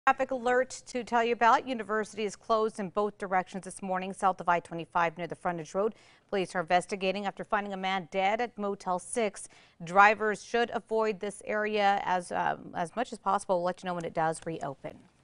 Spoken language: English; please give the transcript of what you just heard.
Traffic alert to tell you about. University is closed in both directions this morning south of I-25 near the Frontage Road. Police are investigating after finding a man dead at Motel 6. Drivers should avoid this area as much as possible. We'll let you know when it does reopen.